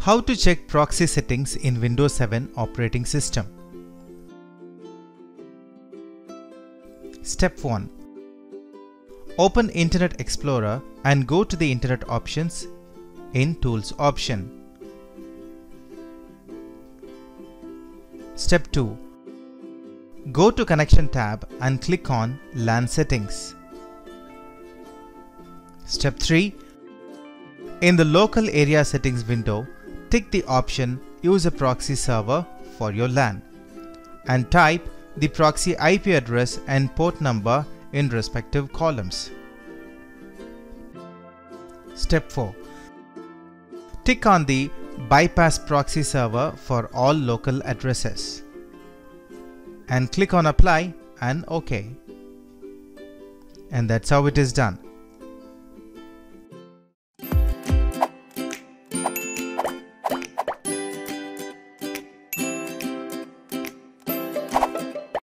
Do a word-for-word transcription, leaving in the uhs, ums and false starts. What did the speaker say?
How to check proxy settings in Windows seven operating system. Step one. Open Internet Explorer and go to the Internet options in Tools option. Step two. Go to Connection tab and click on LAN settings. Step three. In the Local Area Settings window, tick the option Use a proxy server for your LAN and type the proxy I P address and port number in respective columns. Step four. Tick on the Bypass Proxy Server for all local addresses and click on Apply and OK. And that's how it is done.